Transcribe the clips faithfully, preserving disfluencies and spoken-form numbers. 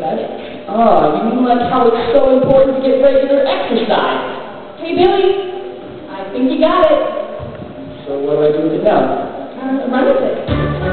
exercise? Oh, you mean like how it's so important to get regular exercise? Hey, Billy, I think you got it. So what do I do with it now? Uh, run with it.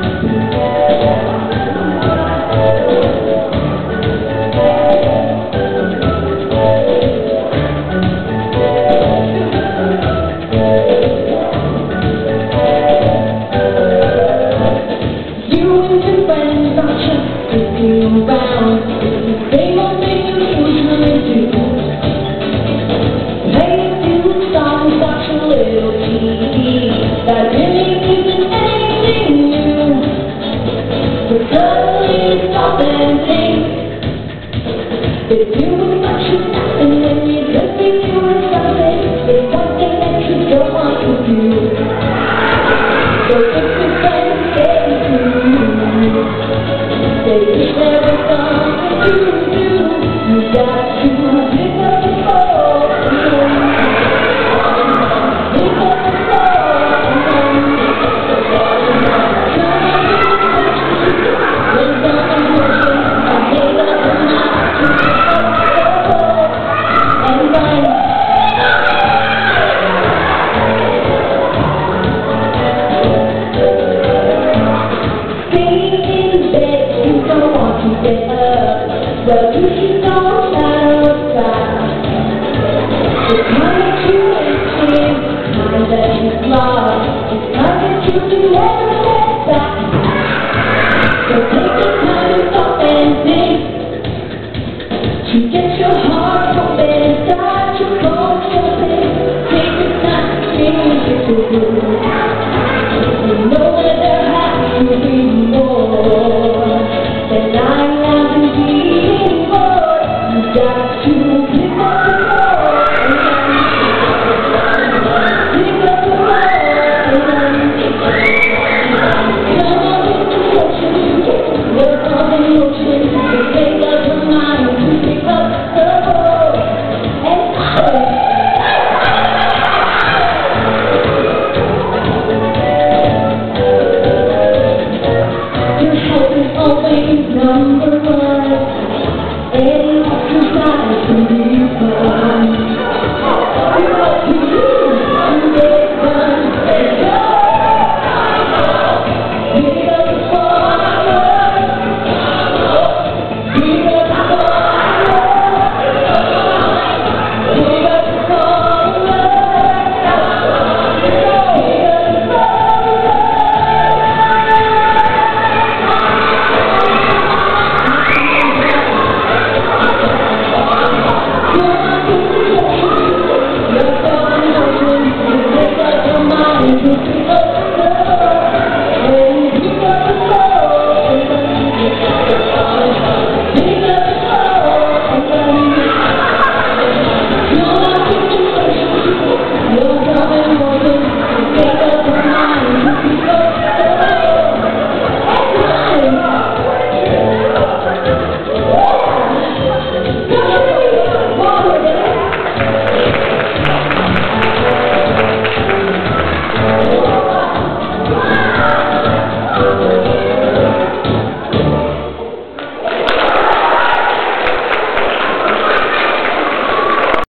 They're doing what you want, and when you just be doing something, it's something that you don't want to do. So if your friends say to you, they wish there was something you do, you got to pick up the phone, pick up the phone, come on, there's something pushing, and take up the night. Well, you should know that of time. The time that you wasted, time that you've lost, the time that you can never get back. So take the time to stop and think, to get your heart open, start to call something. Take the time to change it to do. You know that there has to be more than I am to be. Number one.